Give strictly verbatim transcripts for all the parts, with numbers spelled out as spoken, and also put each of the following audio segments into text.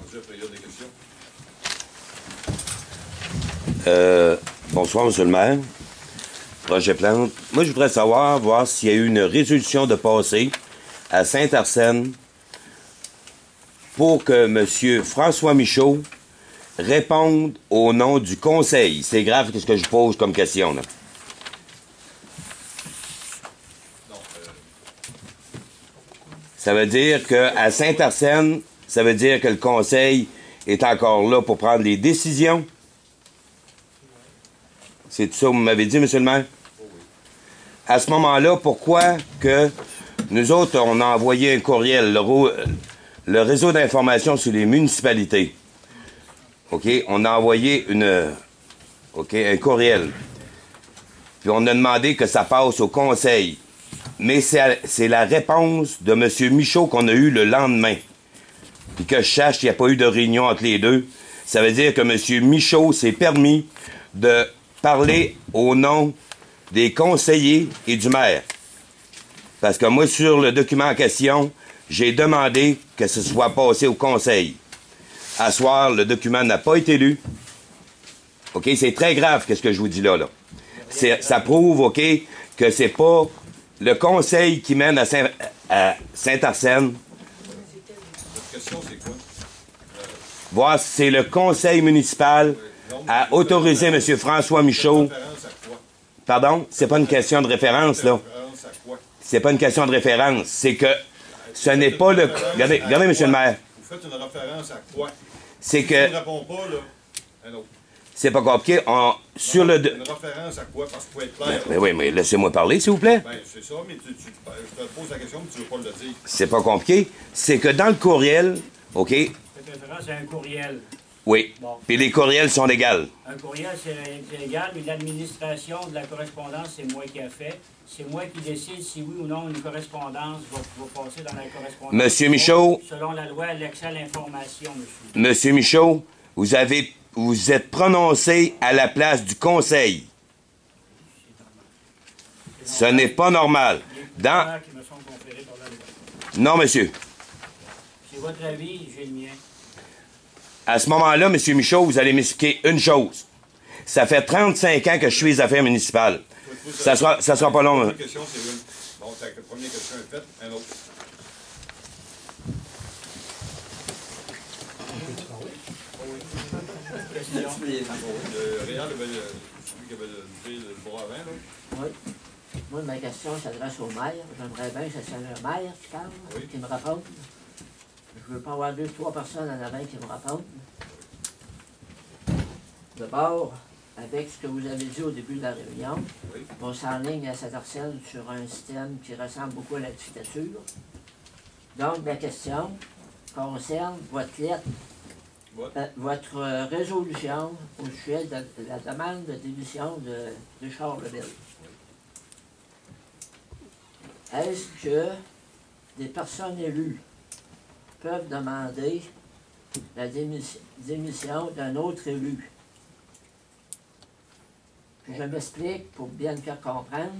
rendu à la période des questions. Euh, bonsoir, M. le maire. Roger Plante. Moi, je voudrais savoir, voir s'il y a eu une résolution de passé à Saint-Arsène pour que M. François Michaud réponde au nom du conseil. C'est grave ce que je pose comme question, là. Non, euh... Ça veut dire qu'à Saint-Arsène, ça veut dire que le conseil est encore là pour prendre les décisions. C'est tout ça que vous m'avez dit, M. le maire? Oh oui. À ce moment-là, pourquoi que nous autres, on a envoyé un courriel, le, le réseau d'information sur les municipalités. OK? On a envoyé une, OK, un courriel. Puis on a demandé que ça passe au conseil. Mais c'est la réponse de M. Michaud qu'on a eue le lendemain. Puis que je sache qu'il n'y a pas eu de réunion entre les deux. Ça veut dire que M. Michaud s'est permis de parler au nom des conseillers et du maire. Parce que moi, sur le document en question, j'ai demandé que ce soit passé au conseil. À soir, le document n'a pas été lu. OK? C'est très grave, qu'est-ce que je vous dis là, là. Ça prouve, OK, que c'est pas le conseil qui mène à Saint, à Saint-Arsène. Votre question, c'est quoi? Euh... Voir si c'est le conseil municipal à autoriser M. François Michaud. Pardon? C'est pas une question de référence, là. C'est pas une question de référence. C'est que ce n'est pas le... Regardez, regardez, M. le maire. Vous faites une référence à quoi? C'est que... Si ne répond pas, là... Un autre. C'est pas compliqué. On... Sur le... Une référence à quoi? Parce qu'il faut être clair. Mais oui, mais laissez-moi parler, s'il vous plaît. Ben, c'est ça, mais tu, tu, je te pose la question, mais tu veux pas le dire. C'est pas compliqué. C'est que dans le courriel, OK? Faites référence à un courriel. Oui. Bon. Puis les courriels sont légaux. Un courriel, c'est légal, mais l'administration de la correspondance, c'est moi qui ai fait. C'est moi qui décide si oui ou non une correspondance va, va passer dans la correspondance. Monsieur Michaud. Selon la loi, l'accès à l'information, monsieur. Monsieur Michaud, vous avez vous êtes prononcé à la place du conseil. Ce n'est pas normal. Dans... Qui me sont conférés par la loi. Non, monsieur. C'est votre avis, j'ai le mien. À ce moment-là, M. Michaud, vous allez m'expliquer une chose. Ça fait trente-cinq ans que je suis les affaires municipales. Ça sera, ça sera pas long. La question, c'est une. Bon, ta première question est faite, un autre. Question. Le Réal, celui qui avait levé le bras avant, là. Oui. Moi, ma question s'adresse au maire. J'aimerais bien que ce soit le maire qui parle, oui. qui me réponde. Je ne veux pas avoir deux, trois personnes en avant qui me répondent. D'abord, avec ce que vous avez dit au début de la réunion, Oui. on s'enligne à Saint-Arsène sur un système qui ressemble beaucoup à la dictature. Donc, la question concerne votre lettre, euh, votre euh, résolution au sujet de, de la demande de démission de Richard Lebel. Est-ce que des personnes élues peuvent demander la démission, démission d'un autre élu? Puis je m'explique pour bien le faire comprendre.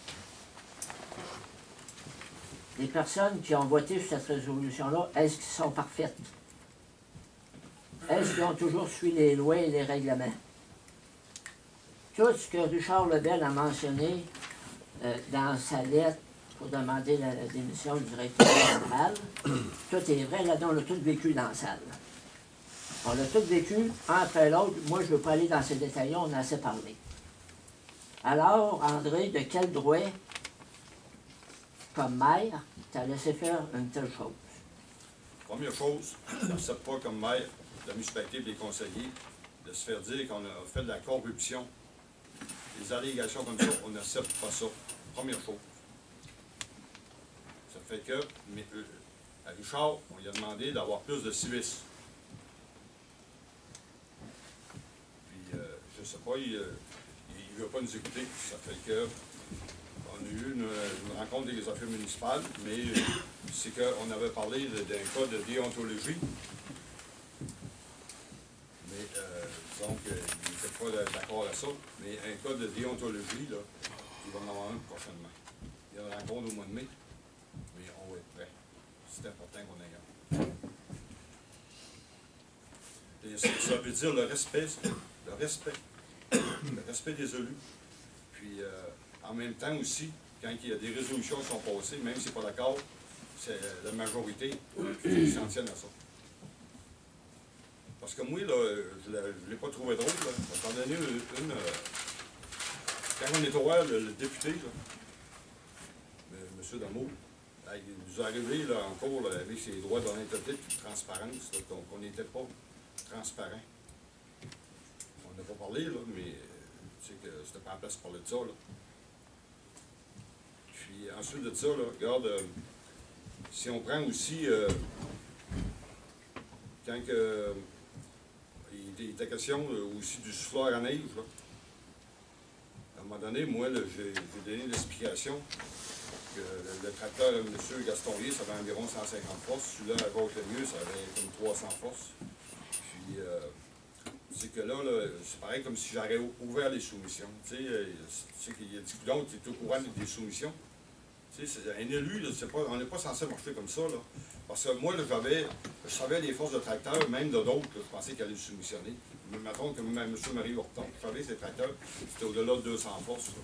Les personnes qui ont voté sur cette résolution-là, est-ce qu'elles sont parfaites? Est-ce qu'ils ont toujours suivi les lois et les règlements? Tout ce que Richard Lebel a mentionné euh, dans sa lettre pour demander la, la démission du directeur général, tout est vrai, là-dedans, on l'a tout vécu dans la salle. On l'a tout vécu, un après l'autre. Moi, je ne veux pas aller dans ces détails, on en a assez parlé. Alors, André, de quel droit, comme maire, t'as laissé faire une telle chose? Première chose, on n'accepte pas comme maire de la municipalité des conseillers de se faire dire qu'on a fait de la corruption. Les allégations comme ça, on n'accepte pas ça. Première chose. Ça fait que, mais, euh, à Richard, on lui a demandé d'avoir plus de civisme. Puis, euh, je sais pas, il ne veut pas nous écouter. Ça fait que, on a eu une, une rencontre des affaires municipales, mais euh, c'est qu'on avait parlé d'un cas de déontologie. Mais, euh, disons qu'il n'était pas d'accord à ça, mais un cas de déontologie, là, il va en avoir un prochainement. Il y a une rencontre au mois de mai, mais on va être prêt. C'est important qu'on aille un. Mais ça, ça veut dire le respect, le respect, le respect des élus. Puis, euh, en même temps aussi, quand il y a des résolutions qui sont passées, même si c'est pas d'accord, c'est la majorité qui s'en tiennent à ça. Parce que moi, là, je ne l'ai pas trouvé drôle, là. Je vais t'en donner une... une euh, quand on est au voir, le, le député, là, M. Damour, là, il nous est arrivé là, en cours là, avec ses droits d'honnêteté et de transparence, là, donc on n'était pas transparent. On n'a pas parlé, là, mais tu sais que c'était pas en place pour parler de ça. Là. Puis ensuite de ça, là, regarde, euh, si on prend aussi, euh, quand que, euh, il était question là, aussi du souffleur à neige, là. À un moment donné, moi, j'ai donné l'explication que le, le tracteur de M. Gastonrier, ça avait environ cent cinquante forces. Celui-là, à gauche le mieux, ça avait comme trois cents forces. Puis, euh, c'est que là, là c'est pareil comme si j'aurais ouvert les soumissions. Tu sais, euh, tu sais qu'il y a du coudon qui est au courant des soumissions. Tu sais, un élu, là, pas, on n'est pas censé marcher comme ça, là. Parce que moi, j'avais, je savais les forces de tracteurs, même de d'autres, je pensais qu'ils allaient soumissionner. Mais mettons que même M. Marie Horton, je savais que ces tracteurs, c'était au-delà de deux cents forces. Là.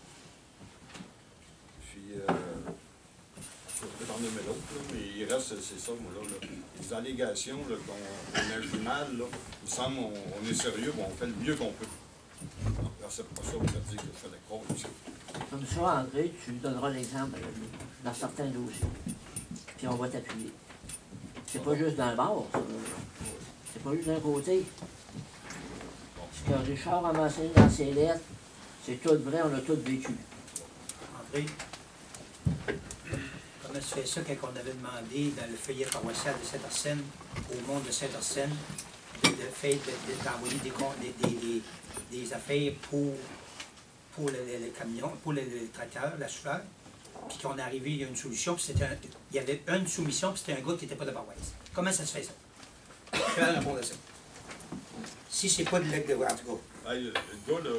Puis, euh, je peux t'en nommer l'autre, mais il reste, c'est ça, moi, là. là. Les allégations qu'on a du mal, là, il me semble qu'on on est sérieux, bon, on fait le mieux qu'on peut. Alors, c'est pas ça que je veux dire que je fais la corruption. Comme ça, André, tu donneras l'exemple dans certains dossiers. Puis on va t'appuyer. C'est pas juste dans le bord, ça. C'est pas juste d'un côté. Ce que Richard a mentionné dans ses lettres, c'est tout vrai, on a tout vécu. André, comment se fait ça quand on avait demandé dans le feuillet paroissial de Saint-Arsène, au monde de Saint-Arsène, de, de, de, d'envoyer des, des, des, des affaires pour, pour le, le, le camion, pour le, le tracteur, la souffleur, puis qu'on est arrivé, il y a une solution, puis c'était un, il y avait une soumission, puis c'était un gars qui n'était pas de paroisse. Comment ça se fait ça? Je vais répondre à ça. Si c'est pas de l'aide de en tout cas. Hey, le gars, là,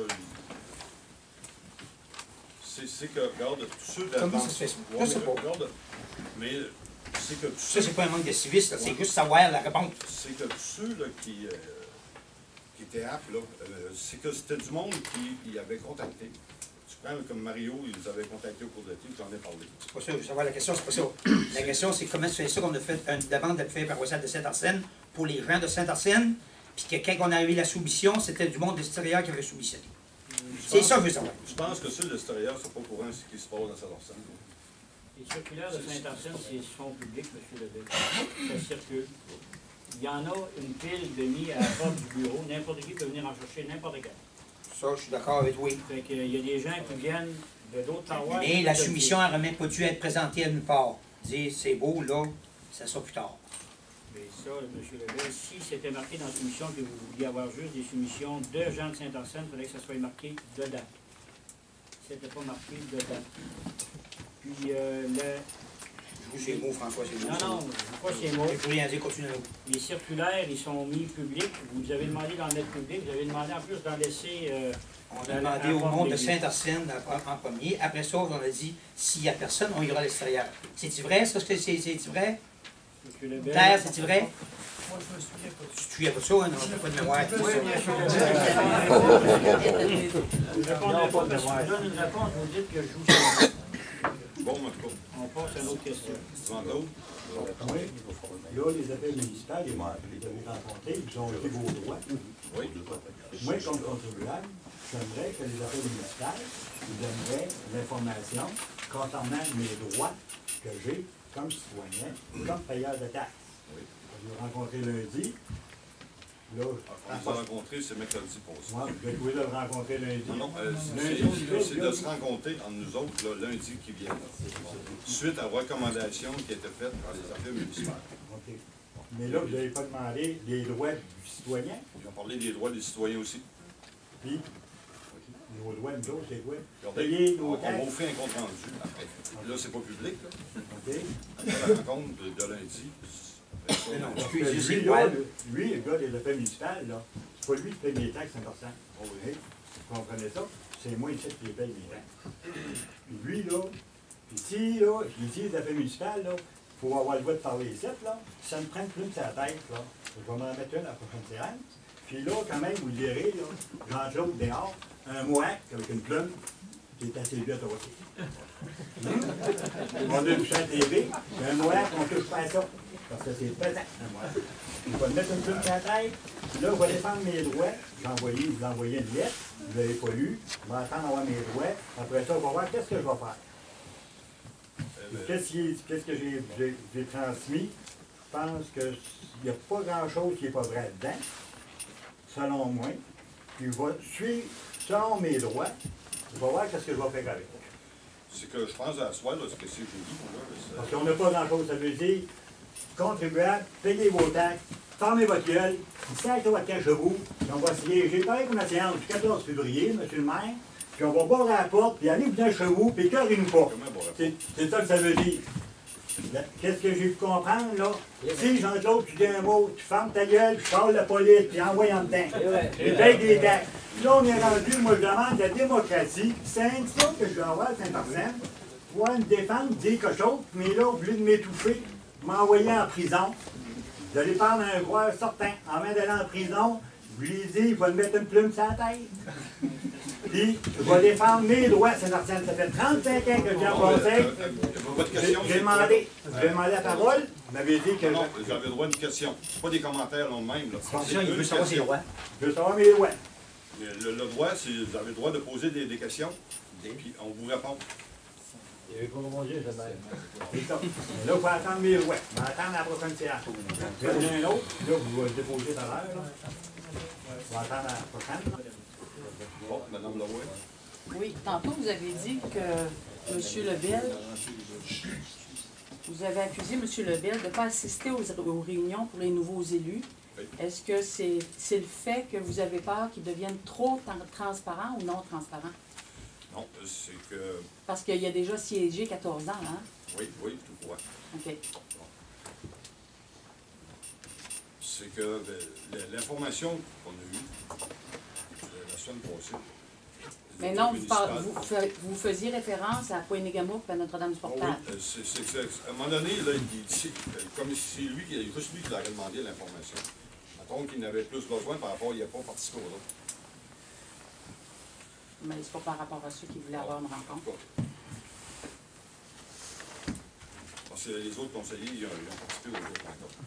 c'est que, regarde, tous ceux de la Comment ça se fait ça? Je sais pas. Regarde, mais c'est que tous Ça, ceux... c'est pas un manque de civisme, c'est juste savoir la réponse. C'est que tous ceux là, qui, euh, qui étaient aptes, là, euh, c'est que c'était du monde qui, qui avait contacté. Tu prends comme Mario, ils les avaient contactés au cours de l'été, j'en ai parlé. C'est pas ça, je veux savoir la question, c'est pas ça. La question, c'est comment se fait ça qu'on a fait une demande de feuille paroissiale de Saint-Arsène pour les gens de Saint-Arsène, puis que quand on a arrivé la soumission, c'était du monde de l'extérieur qui avait soumissionné. C'est ça que je veux savoir. Je pense que ceux de l'extérieur ne sont pas au courant de ce qui se passe dans Saint-Arsène. Les circulaires de Saint-Arsène, c'est son public, M. Lebel. Ça circule. Il y en a une pile de mis à la porte du bureau. N'importe qui peut venir en chercher n'importe quel. Ça, je suis d'accord avec oui. Fait que, il y a des gens qui viennent de d'autres paroisses. Mais la soumission n'aurait même pas dû être présentée à nulle part. Dire, c'est beau, là, ça sera plus tard. Mais ça, M. Lebel, si c'était marqué dans la soumission que vous vouliez avoir juste des soumissions de gens de Saint-Arsène, il fallait que ça soit marqué dedans. C'était pas marqué dedans. Puis, euh, le... Je joue ces mots, François, c'est mots. Non, non, je ne joue pas ces mots. Je ne peux rien dire, continue. Les circulaires, ils sont mis publics. Vous avez demandé d'en mettre public. Vous avez demandé en plus d'en laisser... Euh, on a demandé au monde de Saint-Arsène en premier. Après ça, on a dit, s'il n'y a personne, on ira à l'extérieur. C'est-tu vrai, ça? C'est-tu vrai? Terre, c'est-tu vrai? Moi, je me souviens pas. Tu te souviens pas de ça, hein? Non, t'as pas de mémoire. Oui, bien sûr. Je ne répondrai pas parce que je donne une réponse, vous dites que je joue sur le Bon, en tout cas. On passe à une autre question. Vendôme? Oui. Là, les affaires municipales, ils ont rencontré, ils ont été vos droits. Oui. Moi, comme contribuable, j'aimerais que les affaires municipales, j'aimerais l'information concernant mes droits que j'ai comme citoyen, comme payeur de taxes. Oui. Je l'ai rencontré lundi. Là, on s'est rencontrés, c'est mercredi passé. Moi, je vais le rencontrer lundi. Non, non, euh, c'est de se rencontrer entre nous autres là, lundi qui vient. Suite à recommandation qui a été faite par les affaires municipales. OK. Mais là, vous n'avez pas demandé les droits du citoyen? Ils ont parlé des droits des citoyens aussi. Puis, nos droits, nous autres, c'est quoi? Regardez, Payer on, nos on taxes. va vous faire un compte rendu après. Là, c'est pas public. Là. OK. Après la rencontre de, de lundi. Mais non, Parce tu que es lui, juste là, igual. le- lui, le gars des affaires municipales, là, c'est pas lui qui paye mes taxes cent pour cent. Oh oui. Oui. Vous comprenez ça? C'est moi ici qui paye mes taxes. Puis lui, là, puis si, là, ici, les affaires municipales, là, il faut avoir le droit de parler ici, là. Si ça me prend une plume sur la tête, là, je vais m'en mettre une à la prochaine séance. Puis là, quand même, vous le direz, là, Jean-Claude dehors, un mouac avec une plume, qui est assez vite aussi. On a touché à la T V, un mouac, on ne touche pas à ça. Parce que c'est pesant, un mouac. Je vais me mettre une plume sur la tête, puis là, je vais défendre mes droits. J'ai envoyé, vous envoyez une lettre, vous ne l'avez pas lu, je vais attendre d'avoir mes droits. Après ça, on va voir qu'est-ce que je vais faire. Qu'est-ce qui- qu'est-ce que j'ai j'ai- j'ai transmis? Je pense qu'il n'y a pas grand-chose qui n'est pas vrai dedans, selon moi. Puis je vais suivre, selon mes droits, je vais voir qu'est-ce que je vais faire avec. C'est que je pense à soi, là, ce que c'est que j'ai dit, moi, là, mais Parce ça- qu'on n'a pas grand-chose. Ça veut dire, contribuable, payez vos taxes, fermez votre gueule, sachez votre cash chez vous, puis on va siéger pareil comme la séance du quatorze février, monsieur le maire, puis on va barrer la porte, puis allez vous chez vous, puis cœurez-nous pas. Comment on va répondre? C'est c'est ça que ça veut dire. Qu'est-ce que j'ai pu comprendre, là? Si, Jean-Claude, tu dis un mot, tu fermes ta gueule, je parle la police, puis envoie en dedans. Et paye des taxes. Là, on est rendu, moi, je demande la démocratie. C'est un ça que je dois avoir à Saint-Arsène. Pouvoir me défendre, dire quelque chose, mais là, au lieu de m'étouffer, m'envoyer en prison. Vous allez prendre un joueur sortant, en main d'aller en prison, je lui ai dit, il va me mettre une plume sur la tête. Puis, je vais défendre mes droits à Saint-Arsène. Ça fait trente-cinq ans que je viens en Non, mais, conseil. euh, euh, votre J'ai question, j'ai c'est demandé, quoi? j'ai demandé la parole, vous m'avez dit que Non, non, j'avais le droit à une question. C'est pas des commentaires non même. Là. C'est Jean, il une veut savoir ses question. droits. je veux savoir mes droits. Le, le droit, c'est vous avez le droit de poser des, des questions, puis on vous répond. Il n'y avait pas mon Dieu, je C'est ça. Mais là, il faut attendre mes droits. Je vais attendre la prochaine séance. Je vais donner un autre, puis là, vous le déposez tout à l'heure. là. Je vais attendre la prochaine. Bon, Madame Leroy. Oui, tantôt vous avez dit que M. Lebel, vous avez accusé M. Lebel de ne pas assister aux, aux réunions pour les nouveaux élus. Oui. Est-ce que c'est c'est le fait que vous avez peur qu'ils deviennent trop tan- transparents ou non transparents? Non, c'est que. Parce qu'il y a déjà siégé quatorze ans, hein? Oui, oui, tout droit. OK. C'est que le- le- l'information qu'on a eue euh, la semaine passée. Mais non, vous, parlez- vous, fa- vous faisiez référence à Pointe-Négamouk et à Notre-Dame-du-Portage. Oui, euh, c'est, c'est, c'est- à un moment donné, là, il dit, euh, comme c'est lui, qui- juste lui qui leur a demandé l'information. Mettons qu'il n'avait plus besoin par rapport, il n'a pas participé aux autres. Mais c'est pas par rapport à ceux qui voulaient avoir une rencontre. Parce que les autres conseillers, ils ont, ils ont participé aux autres rencontres.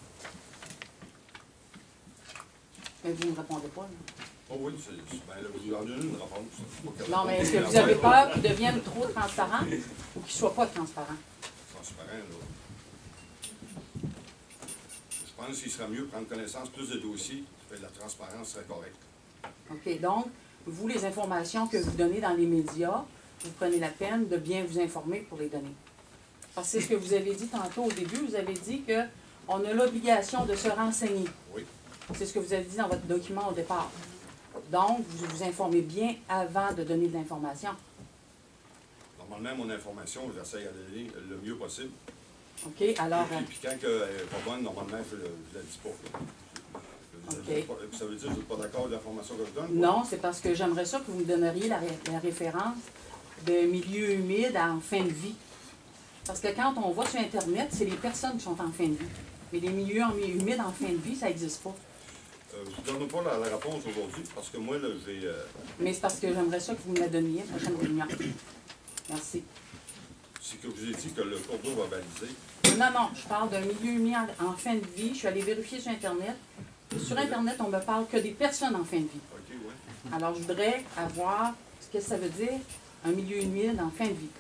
Mais vous ne me répondez pas, là. Oh oui, c'est, c'est- ben là, vous en donnez une réponse. Faut qu'elle Non, mais est-ce que réponde. vous avez peur qu'ils deviennent trop transparents ou qu'ils ne soient pas transparents? Transparent, là. Je pense qu'il serait mieux de prendre connaissance plus de dossiers, fait de la transparence serait correcte. OK, donc, vous, les informations que vous donnez dans les médias, vous prenez la peine de bien vous informer pour les donner. Parce que c'est ce que vous avez dit tantôt au début, vous avez dit qu'on a l'obligation de se renseigner. Oui. C'est ce que vous avez dit dans votre document au départ. Donc, vous vous informez bien avant de donner de l'information. Normalement, mon information, j'essaie de la donner le mieux possible. OK, alors... Puis, puis quand elle n'est pas bonne, normalement, je ne la dis pas. Je- je- OK. je dis pas- Ça veut dire que je n'êtes pas d'accord avec l'information que je donne? Non, c'est parce que j'aimerais ça que vous me donneriez la, ré- la référence de milieu humide en fin de vie. Parce que quand on voit sur Internet, c'est les personnes qui sont en fin de vie. Mais les milieux en- humides en fin de vie, ça n'existe pas. Euh, je ne donne pas la, la réponse aujourd'hui parce que moi, là, j'ai. euh, Mais c'est parce que j'aimerais ça que vous me la donniez à la prochaine réunion. Merci. c'est que je vous ai dit que le cours d'eau va baliser. Non, non, je parle d'un milieu humide en, en fin de vie. Je suis allée vérifier sur Internet. Sur Internet, on me parle que des personnes en fin de vie. OK, oui. Alors, je voudrais avoir ce que ça veut dire, un milieu humide en fin de vie.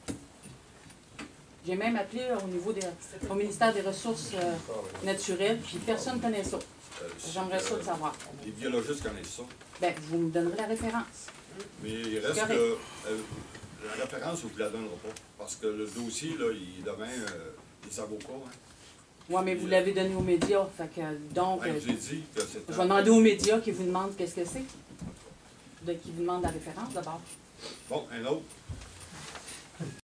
J'ai même appelé au niveau des, au ministère des Ressources euh, naturelles, puis personne ne connaît ça. Euh, J'aimerais ça euh, le savoir. Les biologistes connaissent ça. Bien, vous me donnerez la référence. Mais il reste correct. que euh, la référence, je ne vous la donnerai pas. Parce que le dossier, là, il est devant euh, des avocats. Hein. Oui, mais vous l'avez donné aux médias. Fait que, donc, Ouais, euh, je vous ai dit que c'était. je vais demander aux médias qui vous demandent qu'est-ce que c'est. De, qui vous demandent la référence d'abord. Bon, un autre.